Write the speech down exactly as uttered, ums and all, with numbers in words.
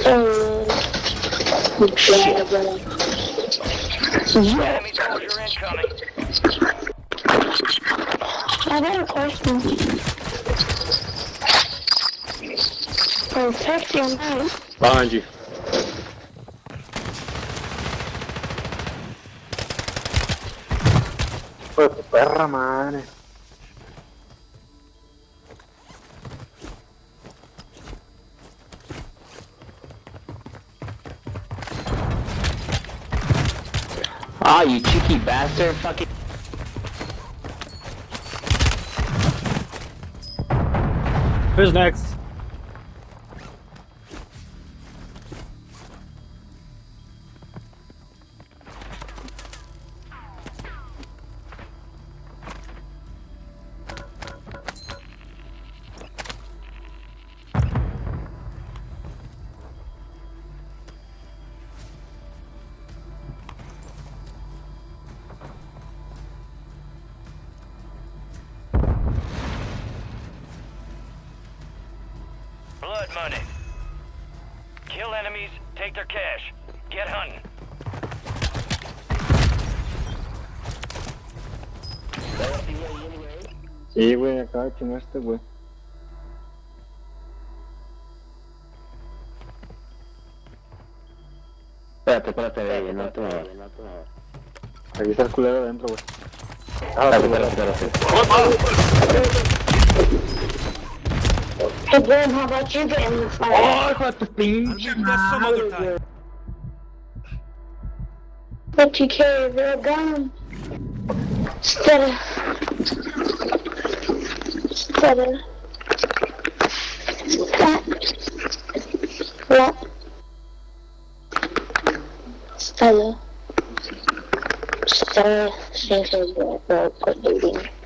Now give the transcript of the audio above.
Oh, shit, bro. Enemy soldier incoming. I got a question. Perfect your mind. Behind you. Pues perra madre. Ah, you cheeky bastard, fucking. Who's next? Blood money. Kill enemies, take their cash. Get hunting. Sí, güey, acaba de chingar este güey. Espérate, espérate, güey, no te me vayas. Aquí está el culero adentro, güey. Ah, Espérate, espérate, espérate. Hey, Graham, how about you get in the fight? ¡Oh, hijo de tu pinche madre, güey! But you carry a real gun. Instead of... Instead of... That. What? Instead of... Instead of... Instead of... Instead of...